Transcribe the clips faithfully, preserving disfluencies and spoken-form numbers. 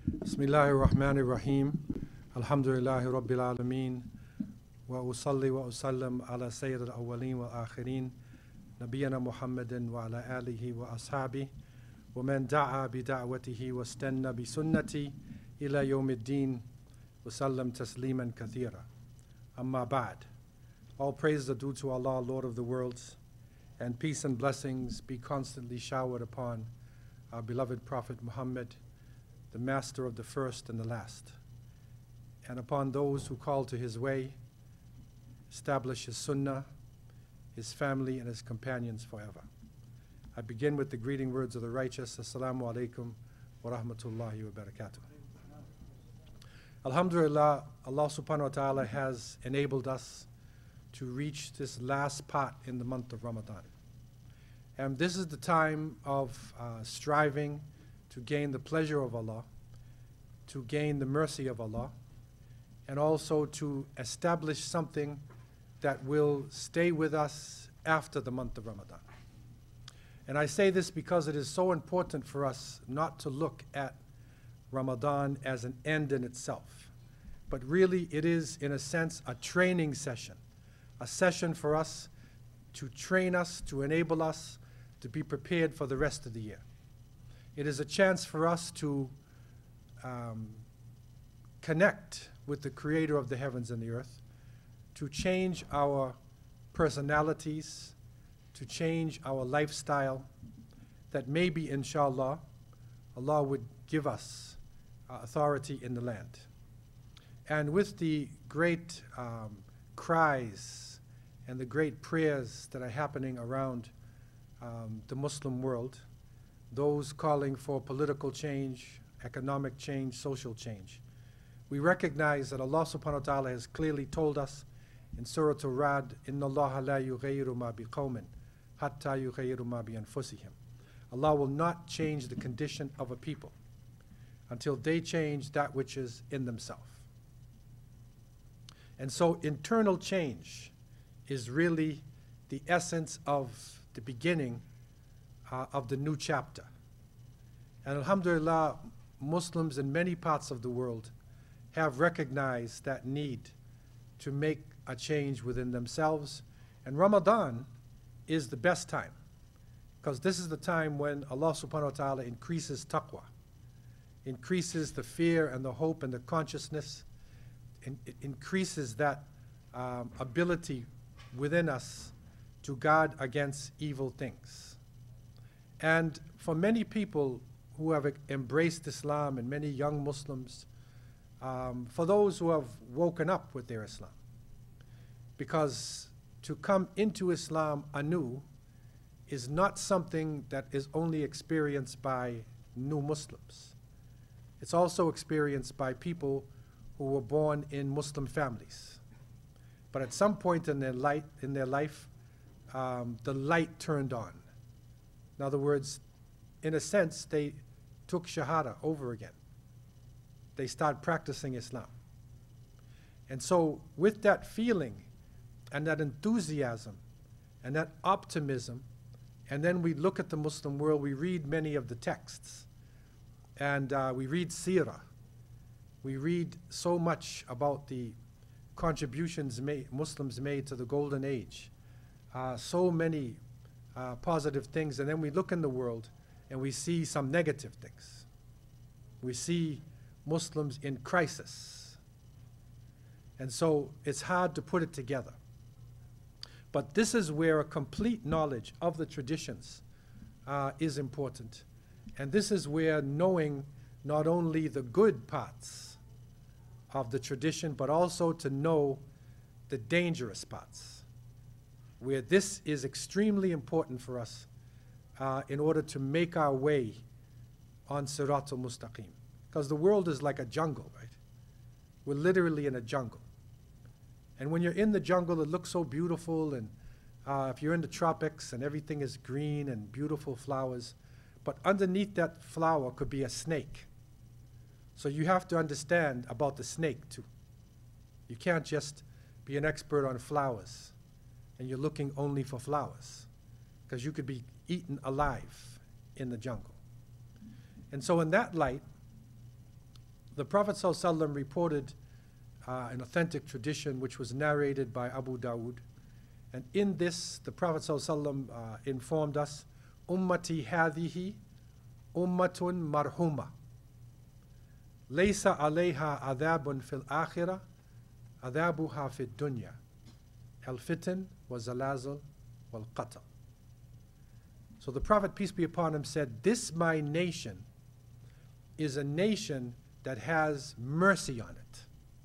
Bismillahir Rahmanir Rahim. Alhamdulillahi Rabbil Alameen. Wa usalli wa usallam ala Sayyid al-Awwaleen wa akhirin. Nabiyyana Muhammadin wa ala alihi wa ashabi. Wa man da'a bi da'watihi wa stanna bi sunnati ila yawmiddin. Wa sallam tasliman kathira. Amma ba'd. All praise are due to Allah, Lord of the worlds, and peace and blessings be constantly showered upon our beloved Prophet Muhammad, the master of the first and the last, and upon those who call to his way, establish his sunnah, his family, and his companions forever. I begin with the greeting words of the righteous. Assalamu alaikum wa rahmatullahi wa barakatuh. Alhamdulillah, Allah subhanahu wa ta'ala has enabled us to reach this last part in the month of Ramadan. And this is the time of uh, striving to gain the pleasure of Allah, to gain the mercy of Allah, and also to establish something that will stay with us after the month of Ramadan. And I say this because it is so important for us not to look at Ramadan as an end in itself, but really it is, in a sense, a training session, a session for us to train us, to enable us to be prepared for the rest of the year. It is a chance for us to um, connect with the Creator of the heavens and the earth, to change our personalities, to change our lifestyle, that maybe, inshallah, Allah would give us uh, authority in the land. And with the great um, cries and the great prayers that are happening around um, the Muslim world, those calling for political change, economic change, social change, we recognize that Allah subhanahu wa ta'ala has clearly told us in Surah Al-Ra'd, Inna Allah la yughayyiru ma biqawmin hatta yughayyiru ma bi anfusihim. Allah will not change the condition of a people until they change that which is in themselves. And so internal change is really the essence of the beginning uh, of the new chapter. And alhamdulillah, Muslims in many parts of the world have recognized that need to make a change within themselves. And Ramadan is the best time, because this is the time when Allah subhanahu wa ta'ala increases taqwa, increases the fear and the hope and the consciousness, and it increases that um, ability within us to guard against evil things. And for many people who have embraced Islam, and many young Muslims, um, for those who have woken up with their Islam, because to come into Islam anew is not something that is only experienced by new Muslims. It's also experienced by people who were born in Muslim families. But at some point in their, light, in their life, um, the light turned on. In other words, in a sense, they took Shahada over again. They started practicing Islam. And so with that feeling and that enthusiasm and that optimism, and then we look at the Muslim world, we read many of the texts, and uh, we read Seerah. We read so much about the contributions made, Muslims made to the golden age, uh, so many uh, positive things, and then we look in the world and we see some negative things. We see Muslims in crisis. And so it's hard to put it together. But this is where a complete knowledge of the traditions uh, is important. And this is where knowing not only the good parts of the tradition, but also to know the dangerous parts, where this is extremely important for us uh, in order to make our way on Siratul Mustaqim. Because the world is like a jungle, right? We're literally in a jungle. And when you're in the jungle, it looks so beautiful, and uh, if you're in the tropics and everything is green and beautiful flowers, but underneath that flower could be a snake. So you have to understand about the snake too. You can't just be an expert on flowers and you're looking only for flowers, because you could be eaten alive in the jungle. And so in that light, The Prophet ﷺ reported uh, an authentic tradition which was narrated by Abu Dawood. And in this, the Prophet ﷺ uh, informed us, Ummati hadihi ummatun marhuma. Laysa alayha adhabun fil akhirah, adhabuha fid dunya. Al fitan wa zalazal wal qatl. So the Prophet, peace be upon him, said, this my nation is a nation that has mercy on it.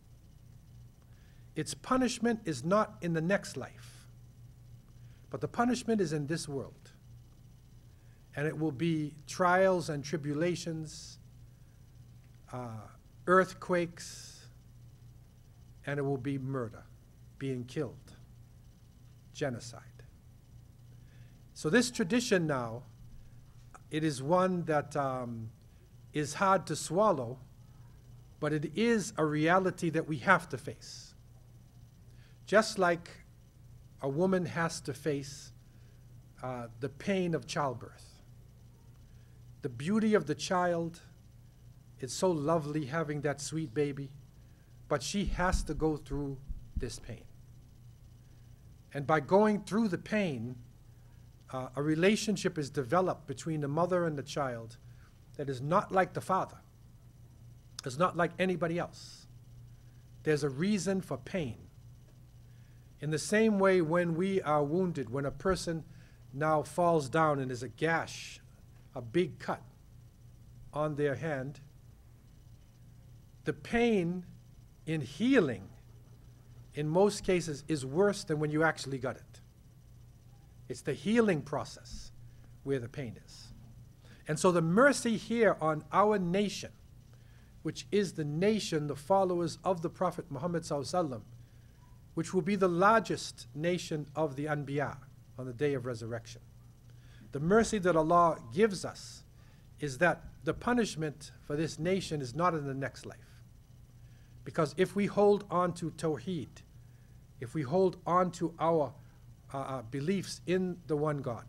Its punishment is not in the next life, but the punishment is in this world. And it will be trials and tribulations, uh, earthquakes, and it will be murder, being killed, genocide. So this tradition now, it is one that um, is hard to swallow, but it is a reality that we have to face. Just like a woman has to face uh, the pain of childbirth. The beauty of the child, it's so lovely having that sweet baby, but she has to go through this pain. And by going through the pain, uh, a relationship is developed between the mother and the child that is not like the father. It's not like anybody else. There's a reason for pain. In the same way, when we are wounded, when a person now falls down and there's a gash, a big cut on their hand, the pain in healing, in most cases, is worse than when you actually got it. It's the healing process where the pain is. And so the mercy here on our nation, which is the nation, the followers of the Prophet Muhammad sallallahu alaihi wasallam, which will be the largest nation of the Anbiya on the day of resurrection. The mercy that Allah gives us is that the punishment for this nation is not in the next life. Because if we hold on to Tawheed, if we hold on to our uh, uh, beliefs in the one God,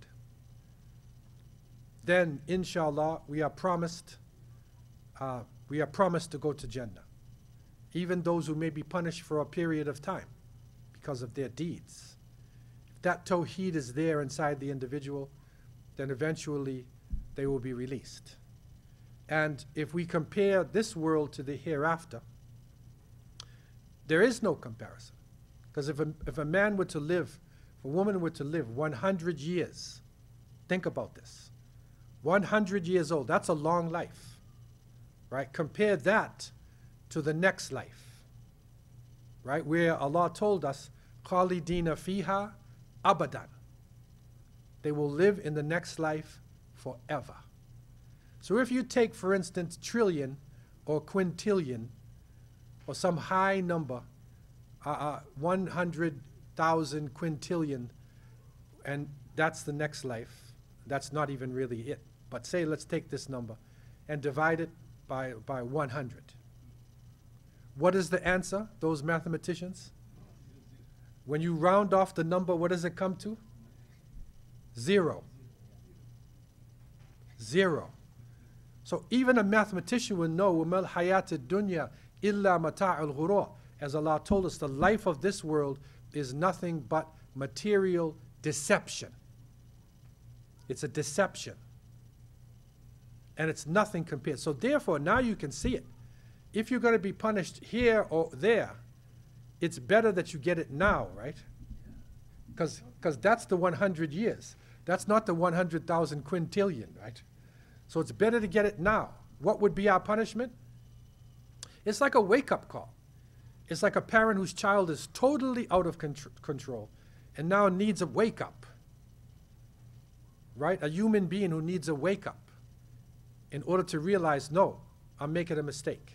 then inshallah we are promised uh, we are promised to go to Jannah. Even those who may be punished for a period of time because of their deeds. If that Tawheed is there inside the individual, then eventually they will be released. And if we compare this world to the hereafter, there is no comparison. Because if a, if a man were to live, if a woman were to live one hundred years, think about this. one hundred years old, that's a long life, right? Compare that to the next life, right? Where Allah told us, Khalidina fiha abadan. They will live in the next life forever. So if you take, for instance, trillion or quintillion or some high number, uh, uh, one hundred thousand quintillion, and that's the next life, that's not even really it. But say, let's take this number and divide it by, by one hundred. What is the answer, those mathematicians? When you round off the number, what does it come to? Zero. Zero. So even a mathematician will know, وَمَا الْحَيَاةِ الدُّنْيَا إِلَّا مَتَاعُ الْغُرُورِ. As Allah told us, the life of this world is nothing but material deception. It's a deception. And it's nothing compared. So therefore, now you can see it. If you're going to be punished here or there, it's better that you get it now, right? Because that's the one hundred years. That's not the one hundred thousand quintillion, right? So it's better to get it now. What would be our punishment? It's like a wake-up call. It's like a parent whose child is totally out of contr control and now needs a wake-up, right? A human being who needs a wake-up in order to realize, no, I'm making a mistake.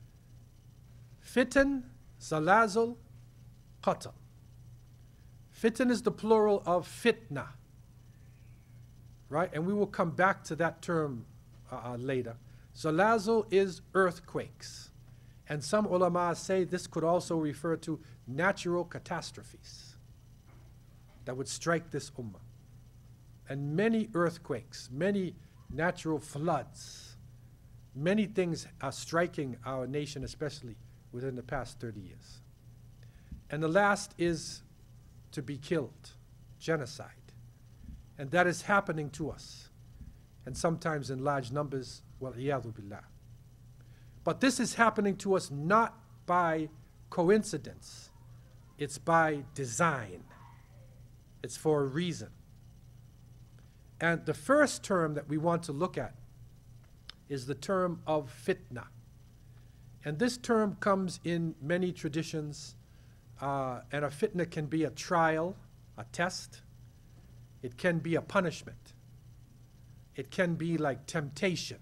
Fitan, zalazal, qatl. Fitan is the plural of fitna, right? And we will come back to that term uh, uh, later. Zalazal is earthquakes. And some ulama say this could also refer to natural catastrophes that would strike this ummah. And many earthquakes, many natural floods many things are striking our nation, especially within the past thirty years. And the last is to be killed, genocide. And that is happening to us, and sometimes in large numbers, wal-iyadhu billah. But this is happening to us not by coincidence. It's by design. It's for a reason. And the first term that we want to look at is the term of fitna. And this term comes in many traditions, uh, and a fitna can be a trial, a test. It can be a punishment. It can be like temptation.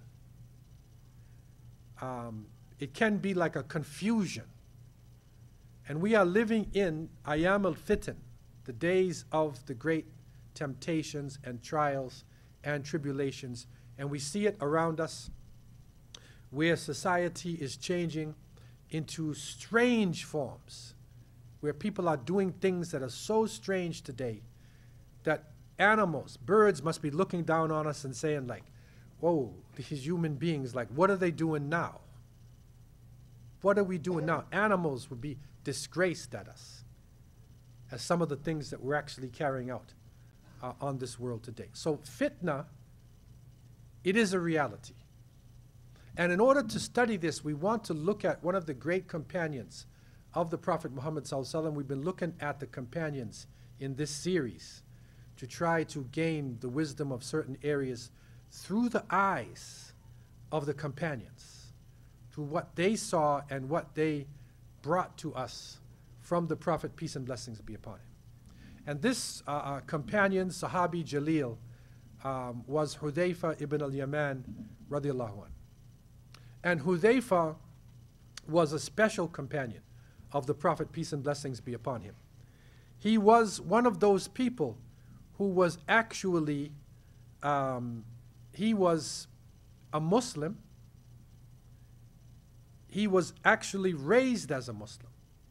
Um, it can be like a confusion. And we are living in Ayam al-Fitan, the days of the great temptations and trials and tribulations. And we see it around us, where society is changing into strange forms, where people are doing things that are so strange today that animals, birds must be looking down on us and saying like, whoa, these human beings, like, what are they doing now? What are we doing now? Animals would be disgraced at us as some of the things that we're actually carrying out uh, on this world today. So fitna, it is a reality. And in order to study this, we want to look at one of the great companions of the Prophet Muhammad sallallahu alaihi wasallam. We've been looking at the companions in this series to try to gain the wisdom of certain areas through the eyes of the companions, through what they saw and what they brought to us from the Prophet, peace and blessings be upon him. And this uh, uh, companion, Sahabi Jalil, um, was Hudayfa ibn al-Yaman radiallahu anhu. And Hudayfa was a special companion of the Prophet, peace and blessings be upon him. He was one of those people who was actually, um, he was a Muslim. He was actually raised as a Muslim.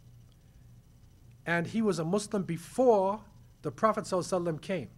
And he was a Muslim before the Prophet ﷺ came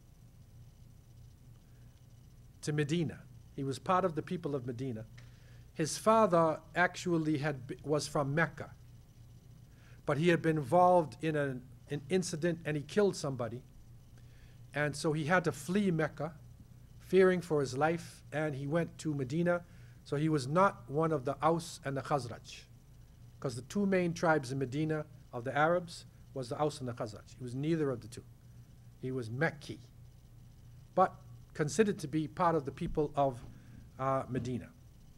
to Medina. He was part of the people of Medina. His father actually had, was from Mecca, but he had been involved in an, an incident and he killed somebody. And so he had to flee Mecca, fearing for his life, and he went to Medina. So he was not one of the Aus and the Khazraj, because the two main tribes in Medina of the Arabs was the Aus and the Khazraj. He was neither of the two. He was Mecci, but considered to be part of the people of uh, Medina.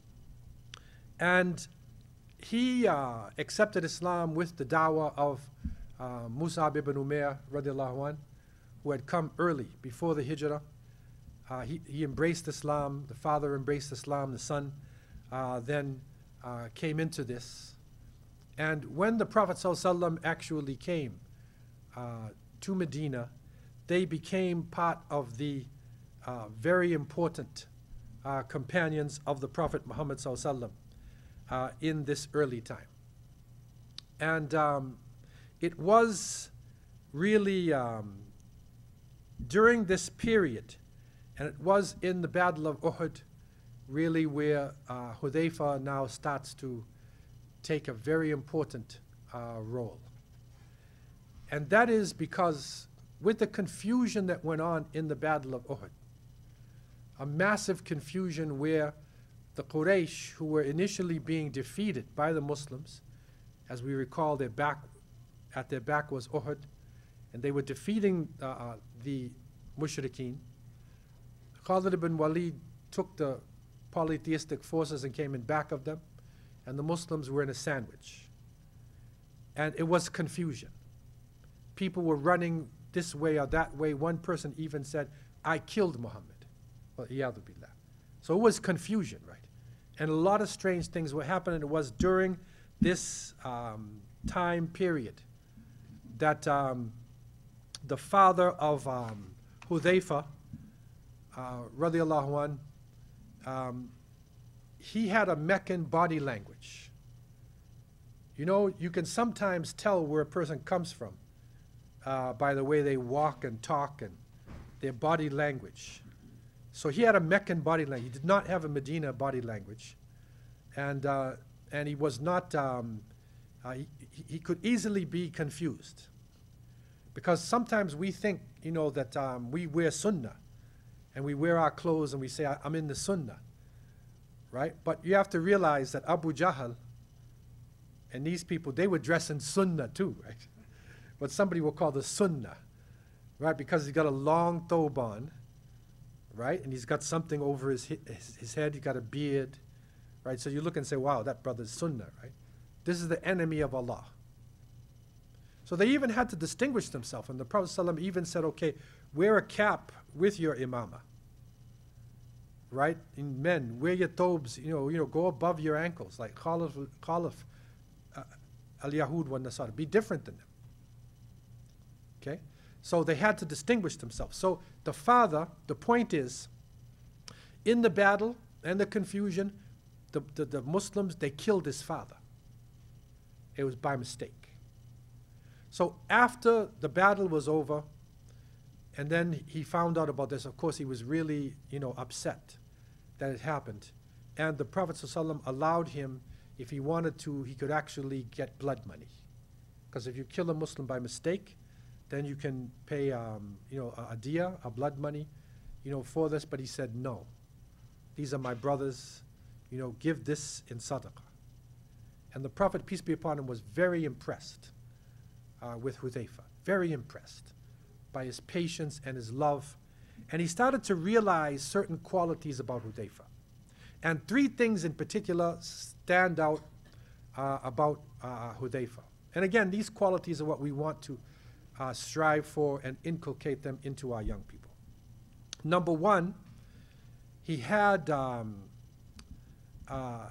And he uh, accepted Islam with the da'wah of uh, Mus'ab ibn Umair radiallahu anh, who had come early, before the hijrah. Uh, he, he embraced Islam, the father embraced Islam, the son uh, then uh, came into this. And when the Prophet ﷺ actually came uh, to Medina, they became part of the uh, very important uh, companions of the Prophet Muhammad ﷺ uh, in this early time. And um, it was really um, during this period, and it was in the Battle of Uhud, really where uh, Hudayfa now starts to take a very important uh, role. And that is because with the confusion that went on in the Battle of Uhud, a massive confusion where the Quraysh, who were initially being defeated by the Muslims, as we recall, their back, at their back was Uhud, and they were defeating uh, uh, the Mushrikeen. Khalid ibn Walid took the polytheistic forces and came in back of them, and the Muslims were in a sandwich. And it was confusion. People were running this way or that way. One person even said, I killed Muhammad. Well, iyadhu billah. So it was confusion, right? And a lot of strange things were happening. It was during this um, time period that um, the father of um, Hudayfa, uh, radiallahu anh, um, he had a Meccan body language. You know, you can sometimes tell where a person comes from uh, by the way they walk and talk and their body language. So he had a Meccan body language. He did not have a Medina body language. And, uh, and he was not, um, uh, he, he could easily be confused. Because sometimes we think, you know, that um, we wear sunnah. And we wear our clothes and we say, I'm in the sunnah. Right? But you have to realize that Abu Jahl and these people, they were dressing sunnah too, right? What somebody will call the sunnah, right? Because he's got a long thoban, right? And he's got something over his, his, his head, he's got a beard, right? So you look and say, wow, that brother's sunnah, right? This is the enemy of Allah. So they even had to distinguish themselves. And the Prophet ﷺ even said, okay, wear a cap with your imamah. Right? In men, wear your thobes, you know, you know, go above your ankles, like Khalif, Khalif uh, al-Yahud wa Nasara. Be different than them. Okay? So they had to distinguish themselves. So the father, the point is, in the battle and the confusion, the, the, the Muslims, they killed his father. It was by mistake. So after the battle was over, and then he found out about this. Of course, he was really, you know, upset that it happened. And the Prophet ﷺ allowed him, if he wanted to, he could actually get blood money. Because if you kill a Muslim by mistake, then you can pay, um, you know, a, a diya, a blood money, you know, for this. But he said, no, these are my brothers, you know, give this in sadaqah. And the Prophet, peace be upon him, was very impressed uh, with Hudayfa, very impressed by his patience and his love. And he started to realize certain qualities about Hudayfa. And three things in particular stand out uh, about uh, Hudayfa. And again, these qualities are what we want to uh, strive for and inculcate them into our young people. Number one, he had, um, uh,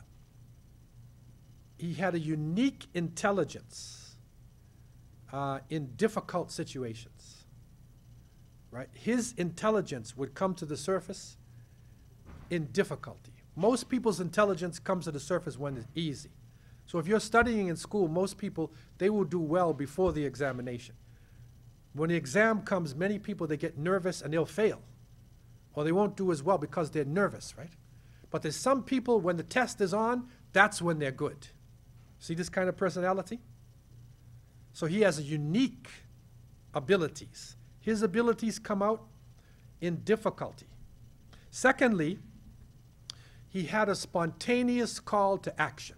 he had a unique intelligence uh, in difficult situations. Right? His intelligence would come to the surface in difficulty. Most people's intelligence comes to the surface when it's easy. So if you're studying in school, most people, they will do well before the examination. When the exam comes, many people, they get nervous and they'll fail. Or they won't do as well because they're nervous, right? But there's some people, when the test is on, that's when they're good. See this kind of personality? So he has a unique abilities. His abilities come out in difficulty. Secondly, he had a spontaneous call to action.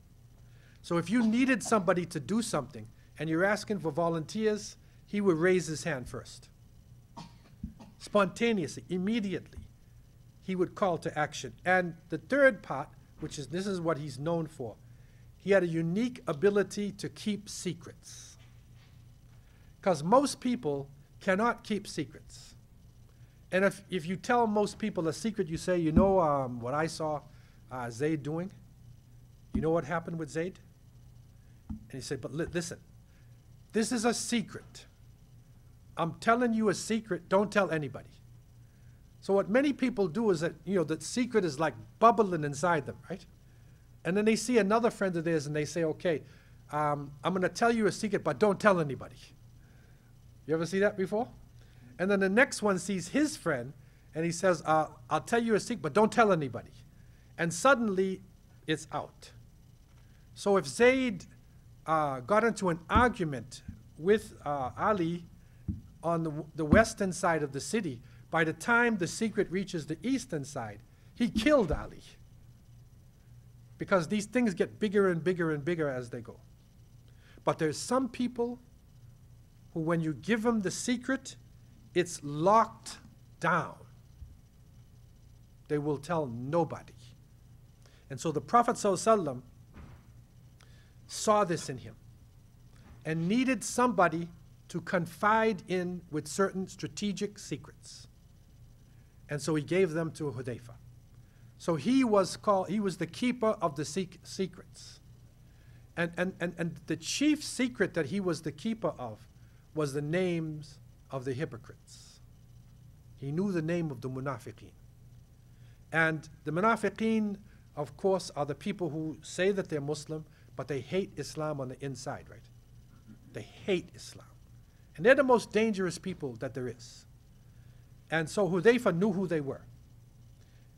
So if you needed somebody to do something and you're asking for volunteers, he would raise his hand first. Spontaneously, immediately, he would call to action. And the third part, which is, this is what he's known for, he had a unique ability to keep secrets. Because most people cannot keep secrets. And if, if you tell most people a secret, you say, you know um, what I saw uh, Zayd doing? You know what happened with Zayd? And he said, but li listen, this is a secret. I'm telling you a secret, don't tell anybody. So what many people do is that, you know, the secret is like bubbling inside them, right? And then they see another friend of theirs and they say, okay, um, I'm going to tell you a secret, but don't tell anybody. You ever see that before? And then the next one sees his friend and he says, uh, I'll tell you a secret, but don't tell anybody. And suddenly it's out. So if Zayd uh, got into an argument with uh, Ali on the, the western side of the city, by the time the secret reaches the eastern side, he killed Ali. Because these things get bigger and bigger and bigger as they go. But there's some people who, when you give them the secret, it's locked down. They will tell nobody. And so the Prophet ﷺ saw this in him and needed somebody to confide in with certain strategic secrets. And so he gave them to Hudayfa. So he was called, he was the keeper of the sec secrets. And, and, and, and the chief secret that he was the keeper of was the names of the hypocrites. He knew the name of the munafiqeen. And the munafiqeen, of course, are the people who say that they're Muslim, but they hate Islam on the inside, right? They hate Islam. And they're the most dangerous people that there is. And so Hudayfa knew who they were.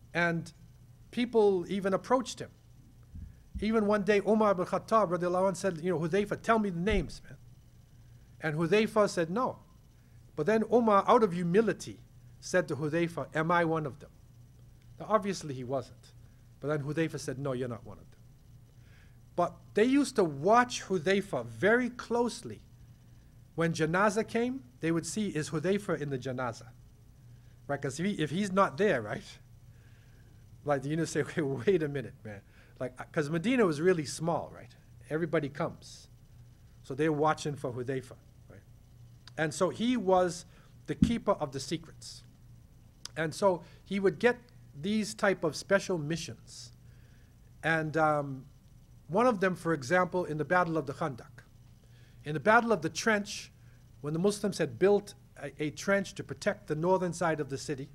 And people even approached him. Even one day, Umar ibn Khattab radiallahu anh said, you know, Hudayfa, tell me the names, man. And Hudayfa said, no. But then Umar, out of humility, said to Hudayfa, am I one of them? Now, obviously he wasn't. But then Hudayfa said, no, you're not one of them. But they used to watch Hudayfa very closely. When janazah came, they would see, is Hudayfa in the janazah? Right, because if, he, if he's not there, right? Like, you know, say, okay, wait a minute, man. Like, because Medina was really small, right? Everybody comes. So they're watching for Hudayfa, right? And so he was the keeper of the secrets. And so he would get these type of special missions. And um, one of them, for example, in the Battle of the Khandaq. In the Battle of the Trench, when the Muslims had built a, a trench to protect the northern side of the city,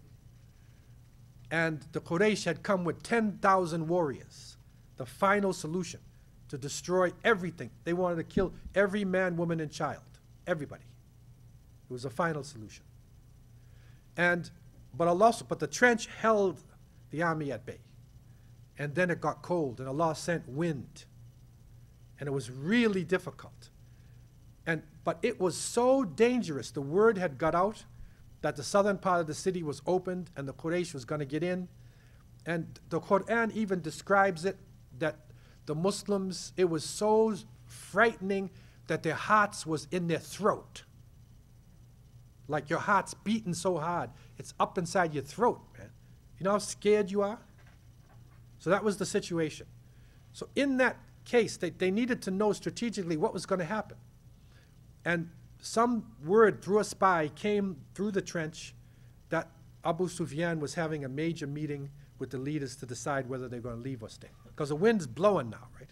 and the Quraysh had come with ten thousand warriors, the final solution to destroy everything. They wanted to kill every man, woman, and child, everybody. It was a final solution. And, but Allah, but the trench held the army at bay. And then it got cold, and Allah sent wind. And it was really difficult. And, but it was so dangerous, the word had got out that the southern part of the city was opened and the Quraysh was going to get in. And the Quran even describes it that the Muslims, it was so frightening that their hearts was in their throat. Like your heart's beating so hard, it's up inside your throat, man. You know how scared you are? So that was the situation. So in that case, they, they needed to know strategically what was going to happen. And some word through a spy came through the trench that Abu Sufyan was having a major meeting with the leaders to decide whether they're going to leave or stay. Because the wind's blowing now, right?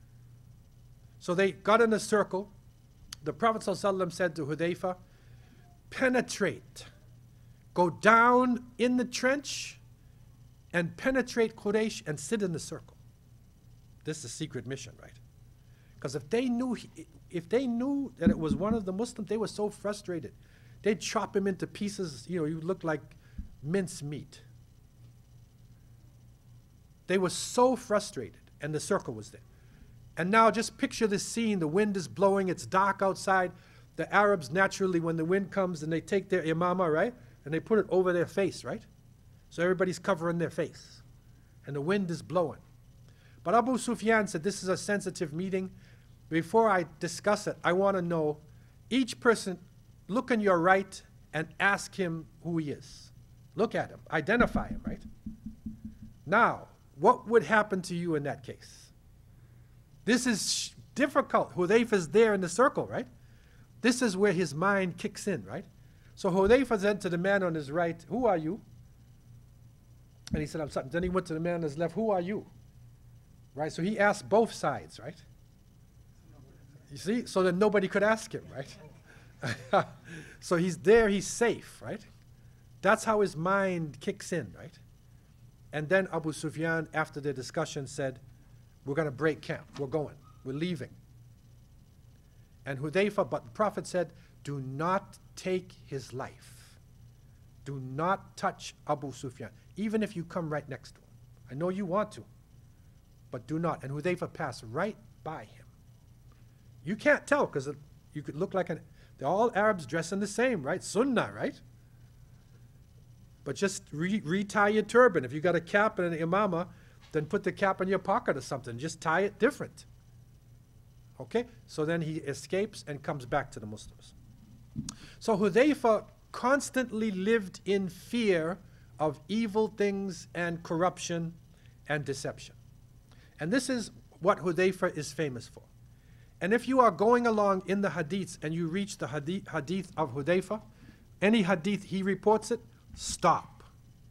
So they got in a circle. The Prophet ﷺ said to Hudayfa, penetrate. Go down in the trench and penetrate Quraysh and sit in the circle. This is a secret mission, right? Because if they knew he, if they knew that it was one of the Muslims, they were so frustrated. They'd chop him into pieces, you know, he would look like mince meat. They were so frustrated, and the circle was there. And now just picture this scene, the wind is blowing, it's dark outside. The Arabs naturally, when the wind comes, and they take their imama, right? And they put it over their face, right? So everybody's covering their face. And the wind is blowing. But Abu Sufyan said, this is a sensitive meeting. Before I discuss it, I want to know, each person, look on your right and ask him who he is. Look at him, identify him, right? Now, what would happen to you in that case? This is difficult. Hudayfa's there in the circle, right? This is where his mind kicks in, right? So Hudayfa said to the man on his right, who are you? And he said, I'm sorry. Then he went to the man on his left, who are you? Right? So he asked both sides, right? You see? So that nobody could ask him, right? So he's there, he's safe, right? That's how his mind kicks in, right? And then Abu Sufyan, after the discussion, said, we're going to break camp. We're going. We're leaving. And Hudayfa, but the Prophet said, do not take his life. Do not touch Abu Sufyan, even if you come right next to him. I know you want to, but do not. And Hudayfa passed right by him. You can't tell because you could look like an, they're all Arabs dressing the same, right? Sunnah, right? But just re retie your turban. If you got a cap and an imama, then put the cap in your pocket or something. Just tie it different. Okay? So then he escapes and comes back to the Muslims. So Hudayfa constantly lived in fear of evil things and corruption and deception. And this is what Hudayfa is famous for. And if you are going along in the hadiths and you reach the hadith, hadith of Hudayfa, any hadith he reports it, stop.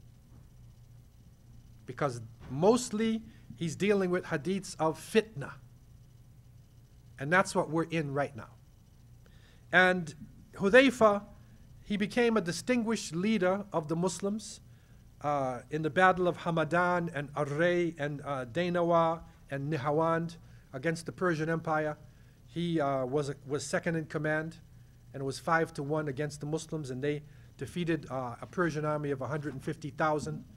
Because mostly he's dealing with hadiths of fitna. And that's what we're in right now. And Hudayfa, he became a distinguished leader of the Muslims uh, in the Battle of Hamadan and Array and uh, Dainawa and Nihawand against the Persian Empire. He uh, was, a, was second in command, and it was five to one against the Muslims, and they defeated uh, a Persian army of one hundred fifty thousand.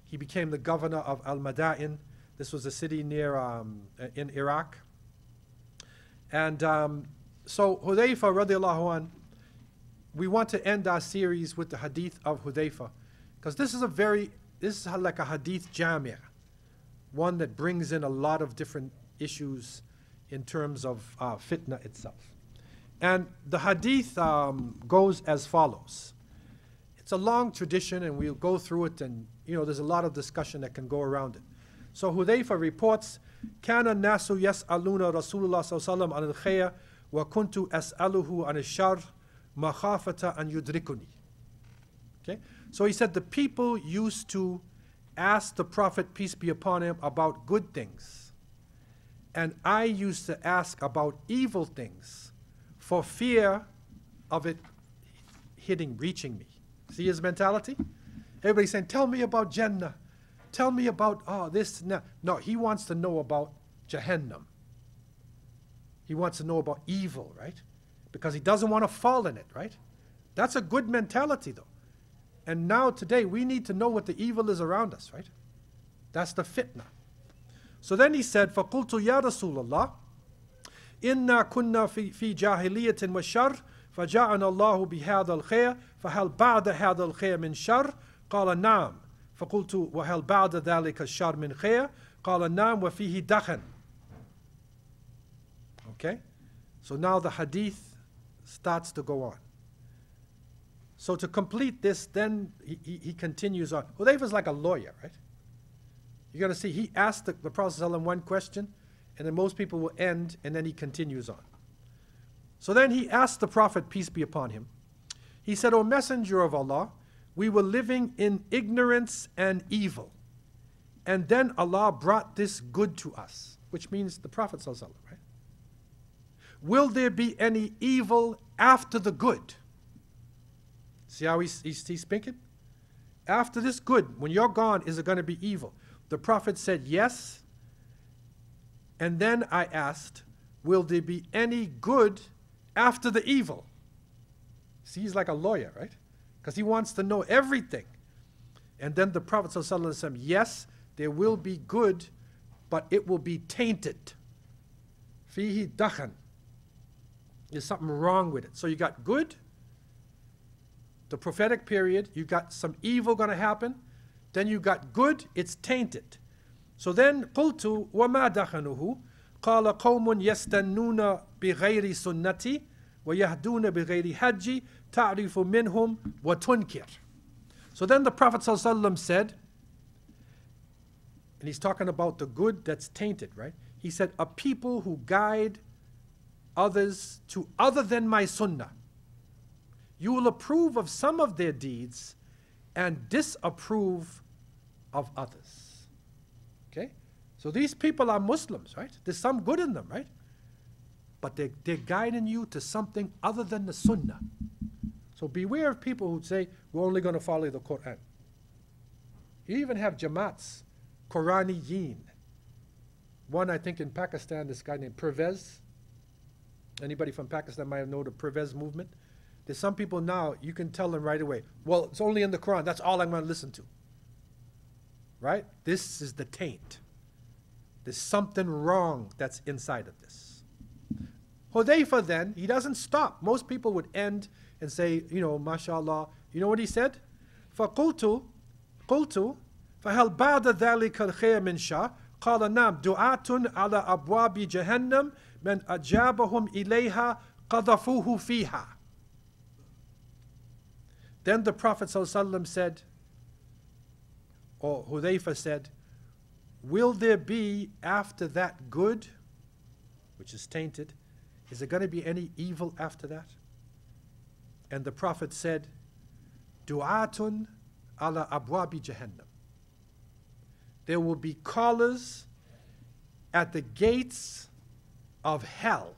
he became the governor of Al-Madain. This was a city near um, in Iraq. And um, so Hudayfa radiallahu an, we want to end our series with the hadith of Hudayfa, because this is a very, this is like a hadith jamia, one that brings in a lot of different issues in terms of uh, fitna itself. And the hadith um, goes as follows. It's a long tradition, and we'll go through it, and you know, there's a lot of discussion that can go around it. So Hudayfa reports, كان الناس يسألون رسول الله صلى الله عليه وسلم عن الخير وكنت أسأله عن الشر مخافة أن يدركني. Okay, so he said the people used to ask the Prophet, peace be upon him, about good things, and I used to ask about evil things for fear of it hitting, reaching me. See his mentality? Everybody's saying, tell me about Jannah. Tell me about, oh, this, no. No, he wants to know about Jahannam. He wants to know about evil, right? Because he doesn't want to fall in it, right? That's a good mentality, though. And now, today, we need to know what the evil is around us, right? That's the fitna. So then he said, فَقُلْتُ يَا رَسُولَ اللَّهِ إِنَّا كُنَّا فِي, فِي جَاهِلِيَّةٍ وَالشَّرٍ فَجَاءَنَا اللَّهُ بِهَذَا الْخَيْرِ فَهَلْ بَعْدَ هَذَا الْخَيْرِ مِنْ شَرٍ قَالَ نَعَمْ فَقُلْتُ وَهَلْ بَعْدَ ذَلِكَ الشَّرْ مِنْ خَيْرٍ قَالَ نَعَمْ وَفِيهِ دَخَنٌ. Okay? So now the hadith starts to go on. So to complete this, then he, he, he continues on. Hudayfa is like a lawyer, right? You're going to see he asked the, the Prophet ﷺ one question, and then most people will end, and then he continues on. So then he asked the Prophet, peace be upon him. He said, O Messenger of Allah, we were living in ignorance and evil, and then Allah brought this good to us, which means the Prophet ﷺ, right? Will there be any evil after the good? See how he's, he's, he's speaking? After this good, when you're gone, is it going to be evil? The Prophet said yes. And then I asked, will there be any good after the evil? See, he's like a lawyer, right? Because he wants to know everything. And then the Prophet said, yes, there will be good, but it will be tainted. Fihi dakhan. There's something wrong with it. So you got good, the prophetic period, you got some evil going to happen, then you got good, it's tainted. So then, قُلْتُ وَمَا دَخَنُهُ قَالَ قَوْمٌ يَسْتَنُّونَ بِغَيْرِ سُنَّتِي وَيَهْدُونَ بِغَيْرِ حَجِّ تَعْرِفُ مِنْهُمْ وَتُنْكِرُ. So then the Prophet ﷺ said, and he's talking about the good that's tainted, right? He said, a people who guide others to other than my sunnah, you will approve of some of their deeds and disapprove of others. Okay? So these people are Muslims, right? There's some good in them, right? But they're, they're guiding you to something other than the sunnah. So beware of people who say, we're only going to follow the Quran. You even have Jamaats, Quraniyin. One, I think, in Pakistan, this guy named Pervez. Anybody from Pakistan might know the Pervez movement. There's some people now, you can tell them right away, well, it's only in the Quran, that's all I'm going to listen to. Right? This is the taint. There's something wrong that's inside of this. Hudayfa then, he doesn't stop. Most people would end and say, you know, mashallah. You know what he said? فَقُلْتُ قُلْتُ فَهَلْ بَعْدَ ذَلِكَ الْخَيْرِ مِنْ شَرٍ قَالَ نَعَمْ دُعَاةٌ عَلَى أَبْوَابِ جَهَنَّمْ مَنْ أَجَابَهُمْ إِلَيْهَا قَذَفُوهُ فِيهَا. Then the Prophet ﷺ said, or Hudayfa said, will there be after that good, which is tainted, is there going to be any evil after that? And the Prophet said, Du'atun ala abwabi jahannam. There will be callers at the gates of hell.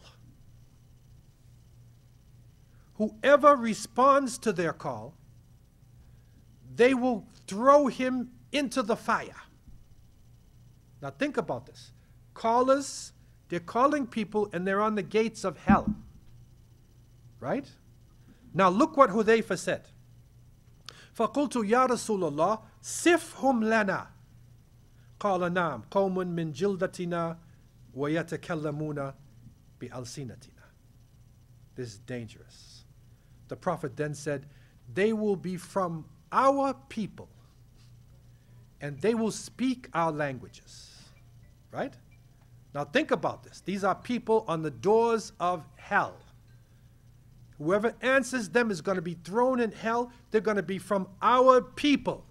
Whoever responds to their call, they will throw him into the fire. Now think about this. Callers, they're calling people and they're on the gates of hell. Right? Now look what Hudayfa said. فَقُلْتُ يَا رَسُولَ اللَّهِ صِفْهُمْ لَنَا قَالَ نَعْمْ قَوْمٌ مِّن جِلْدَتِنَا وَيَتَكَلَّمُونَ بِأَلْسِنَتِنَا. This is dangerous. The Prophet then said, they will be from our people, and they will speak our languages. Right? Now think about this. These are people on the doors of hell. Whoever answers them is going to be thrown in hell. They're going to be from our people.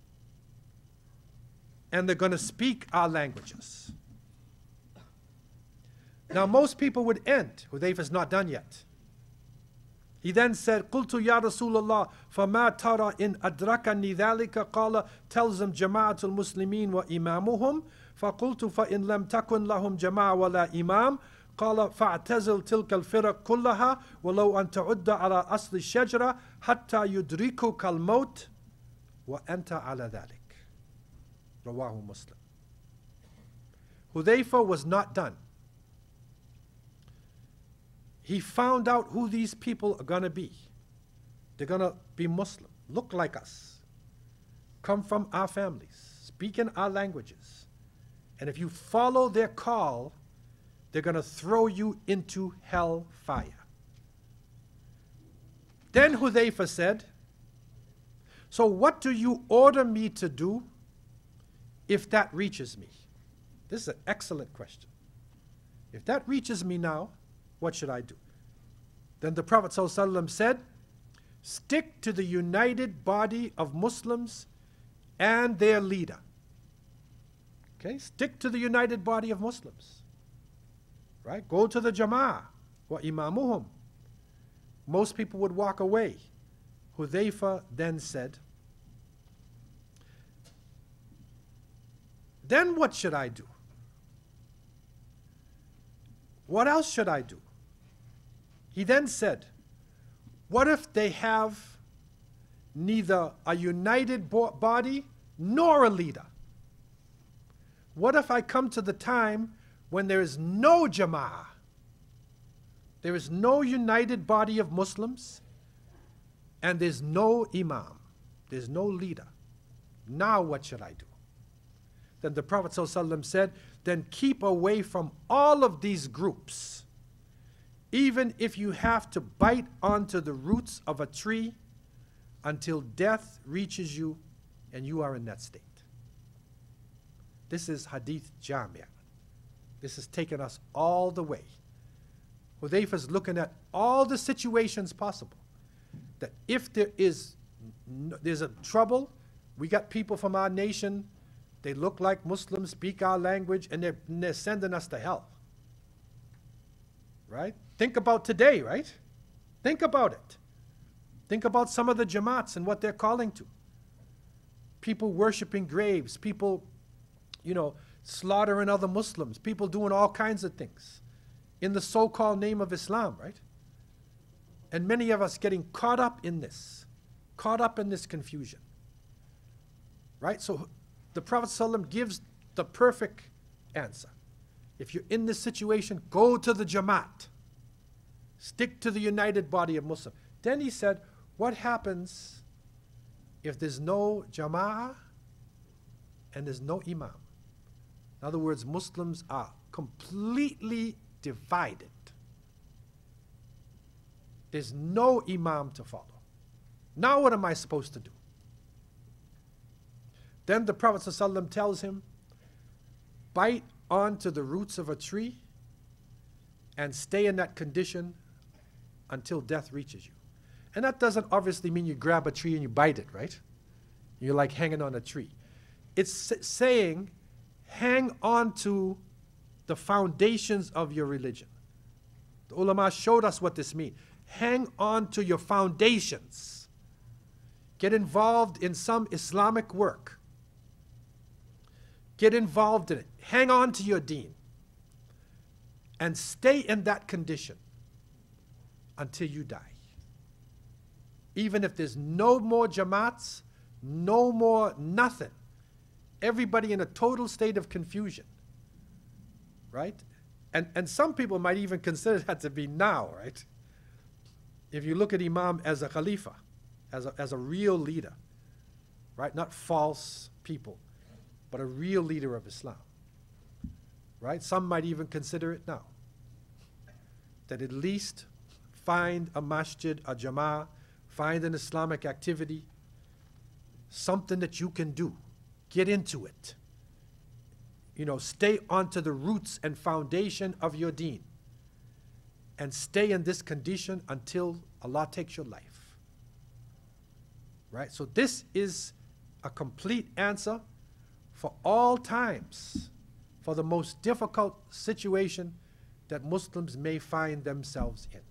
And they're going to speak our languages. Now most people would end. Hudayfa's not done yet. He then said, قُلْتُ يَا رَسُولَ اللَّهِ فَمَا تَرَى إِنْ أَدْرَكَنِي ذَلِكَ قَالَ تَلْزَمْ جَمَاعَةُ الْمُسْلِمِينَ وَإِمَامُهُمْ فَقُلْتُ فَإِنْ لَمْ تَكُنْ لَهُمْ جَمَاعَةٌ وَلَا إِمَامٌ قال فاعتزل تلك الفرق كلها ولو أن تعد على أصل الشجرة حتى يدركك الموت وأنت على ذلك. رواه Muslim. Hudayfa was not done. He found out who these people are going to be. They're going to be Muslim, look like us, come from our families, speak in our languages. And if you follow their call, they're going to throw you into hell fire. Then Hudayfa said, so what do you order me to do if that reaches me? This is an excellent question. If that reaches me now, what should I do? Then the Prophet ﷺ said, stick to the united body of Muslims and their leader. Okay, stick to the united body of Muslims. Right? Go to the Jama'ah, wa imamuhum. Most people would walk away. Hudayfa then said, then what should I do? What else should I do? He then said, what if they have neither a united body nor a leader? What if I come to the time when there is no Jama'ah, there is no united body of Muslims, and there's no Imam, there's no leader? Now what should I do? Then the Prophet ﷺ said, then keep away from all of these groups, even if you have to bite onto the roots of a tree until death reaches you and you are in that state. This is Hadith Jamia. This has taken us all the way. Hudayfa is looking at all the situations possible. That if there is there's a trouble, we got people from our nation, they look like Muslims, speak our language, and they're, and they're sending us to hell. Right? Think about today, right? Think about it. Think about some of the Jamaats and what they're calling to. People worshiping graves, people, you know, slaughtering other Muslims, people doing all kinds of things in the so-called name of Islam, right? And many of us getting caught up in this, caught up in this confusion, right? So the Prophet ﷺ gives the perfect answer. If you're in this situation, go to the Jamaat. Stick to the united body of Muslims. Then he said, what happens if there's no Jama'ah and there's no Imam? In other words, Muslims are completely divided. There's no Imam to follow. Now what am I supposed to do? Then the Prophet ﷺ tells him, bite onto the roots of a tree and stay in that condition until death reaches you. And that doesn't obviously mean you grab a tree and you bite it, right? You're like hanging on a tree. It's saying, hang on to the foundations of your religion. The ulama showed us what this means. Hang on to your foundations. Get involved in some Islamic work. Get involved in it. Hang on to your deen. And stay in that condition until you die. Even if there's no more Jamaats, no more nothing. Everybody in a total state of confusion, right? And, and some people might even consider that to be now, right? If you look at Imam as a Khalifa, as a, as a real leader, right? Not false people, but a real leader of Islam, right? Some might even consider it now. That at least find a masjid, a jama'ah, find an Islamic activity, something that you can do. Get into it. You know, stay onto the roots and foundation of your deen. And stay in this condition until Allah takes your life. Right? So this is a complete answer for all times, for the most difficult situation that Muslims may find themselves in.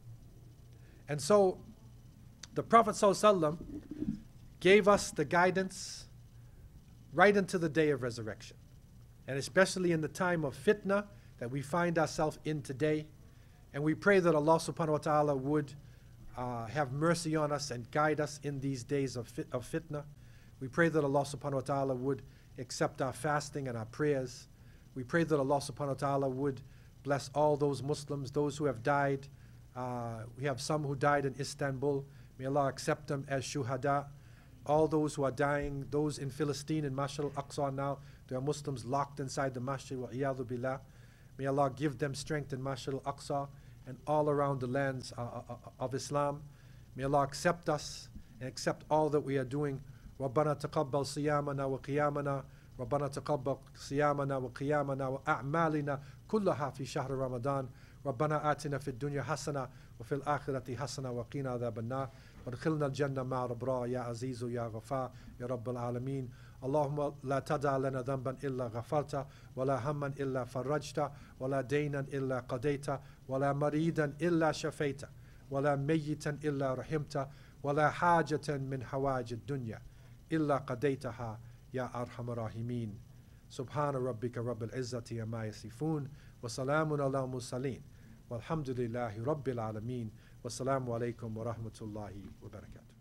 And so the Prophet ﷺ gave us the guidance right into the day of resurrection. And especially in the time of fitna that we find ourselves in today. And we pray that Allah subhanahu wa ta'ala would uh, have mercy on us and guide us in these days of, fit, of fitna. We pray that Allah subhanahu wa ta'ala would accept our fasting and our prayers. We pray that Allah subhanahu wa ta'ala would bless all those Muslims, those who have died. Uh, we have some who died in Istanbul. May Allah accept them as shuhada. All those who are dying, those in Philistine and Masjid al-Aqsa now, there are Muslims locked inside the masjid, wa iyadhu billah. May Allah give them strength in Masjid al-Aqsa and all around the lands uh, uh, of Islam. May Allah accept us and accept all that we are doing. رَبَّنَا تَقَبَّلْ صِيَامَنَا وَقِيَامَنَا رَبَّنَا تَقَبَّلْ صِيَامَنَا وَقِيَامَنَا وَأَعْمَالِنَا كُلَّهَا فِي شَهْرِ رَمَضَانِ رَبَّنَا آتِنَا فِي الدُّنْيَا حَسَنَةً وَفِي الْآخِرَةِ حَسَنَةً وَقِنَا عَذَابَ النَّارِ وَادْخِلْنَا الْجَنَّةَ مَعَ الْأَبْرَارِ يَا عَزِيزُ يَا غَفَّارُ يَا رَبَّ الْعَالَمِينَ اللهم لا تدع لنا ذنبا إلا غفرته ولا هما إلا فرجته ولا دينا إلا قضيته ولا مريدا إلا شفيته ولا ميتا إلا رحمته ولا حاجة من حوائج الدنيا إلا قضيتها يا أرحم الراحمين سبحان ربك رب العزة عما يصفون وسلام على المرسلين والحمد لله رب العالمين والسلام عليكم ورحمة الله وبركاته.